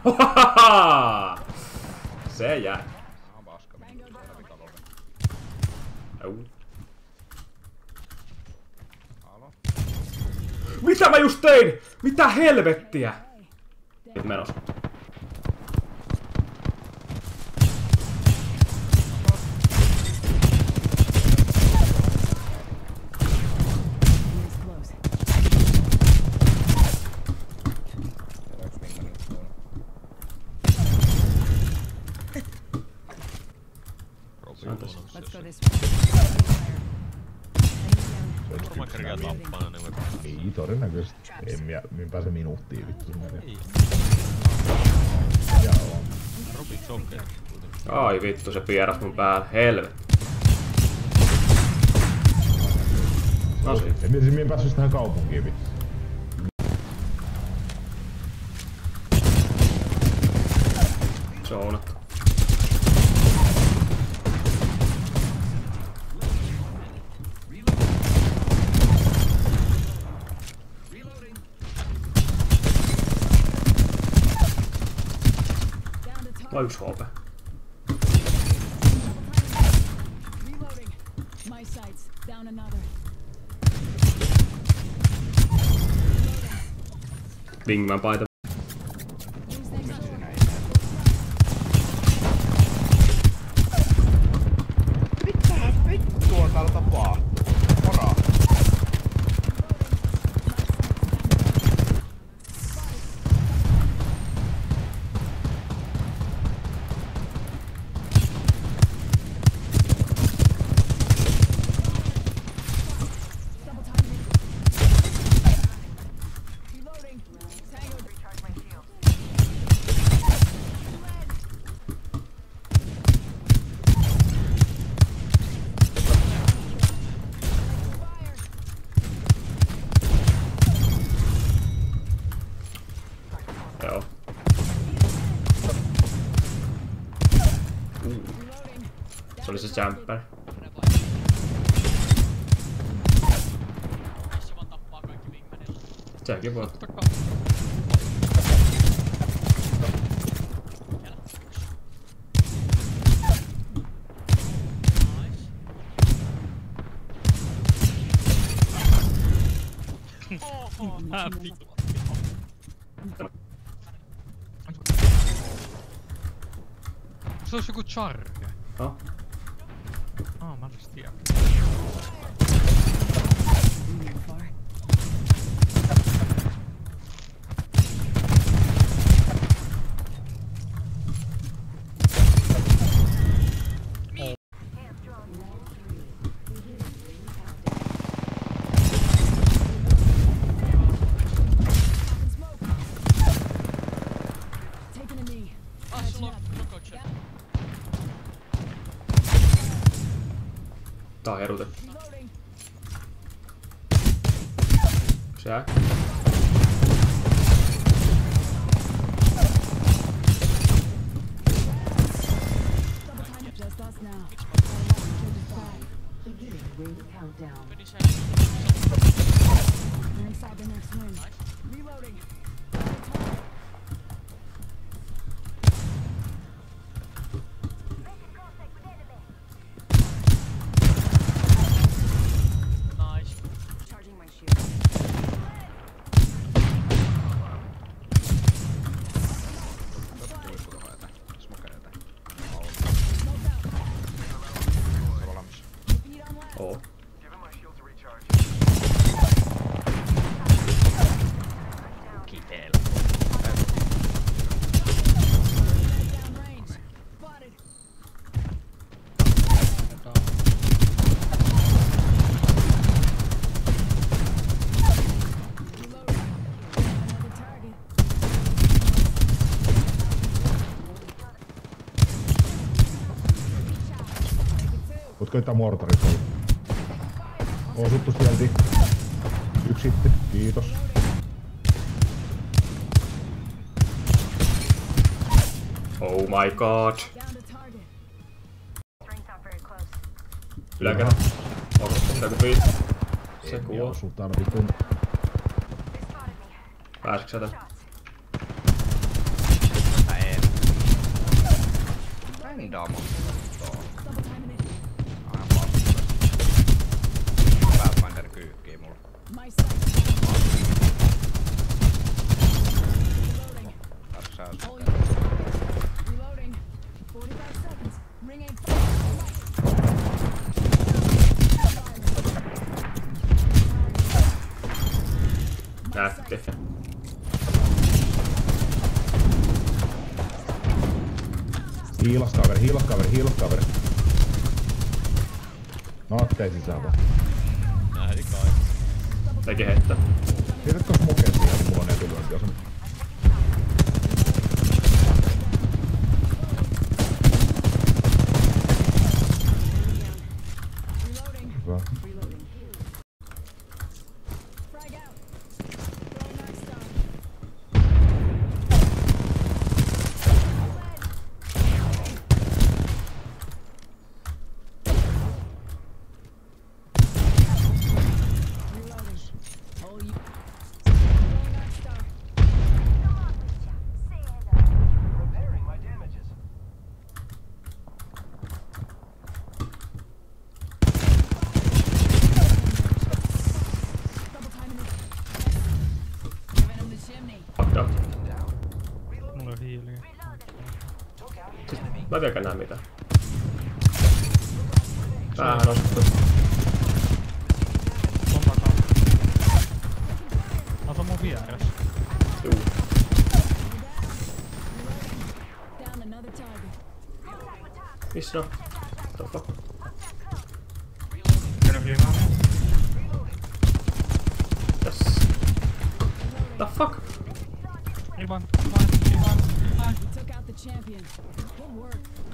Se jäi. Mitä mä just tein? Mitä helvettiä? Nyt menossa. Ei todennäköisesti. En pääse minuuttiin vittu. Ai vittu, se pieras mun päällä. Helvetti. No siis. Mie en päässyt tähän kaupunkiin vittu. Zoonattu. Vai yksi HP. Wingman paita. Mitä vittua täällä tapahtuu? Mora! Joo. Se oli se jumper. Sekin voi. Se olisi joku charge. Oh. Mä en edes tiedä. Tää on herutettu. Se oo. Voit koittaa mortarit olla. Osuttu sieltä. Yksi sitten. Kiitos. Oh my god. Yläkerran. Onko joku piit? Se kuuluu. Osu tarvitun. Pääsitkö sä tän? Random. Double timing it. Aivan vasta. Pathfinder kyykkii mulla. My sight. Reloading. Tässä on All units. Reloading. 45 seconds. Ring aim. Nätti. Hiilas kaveri. No ettei sisään vaan. Nähdi kai. Teki heittää. Tiedätkö smokeen siihen, että mulla on etulyöntiasema? Reloading. Hyvä. Reloading. Frag out. Throw max down. Reloading. All you. Throwing max down. Repairing my damages. Double timing it. Giving him the chimney. Fucked up. Mulla on hiiliä. Mä en vieläkään näe mitään. Päähän nostettu. On takaa. Ota mun vieressä. Juu. Down another target. Missä on? What the fuck? Kyllä viivaa. Yes. The fuck? Ivan. We took out the champion. Good work.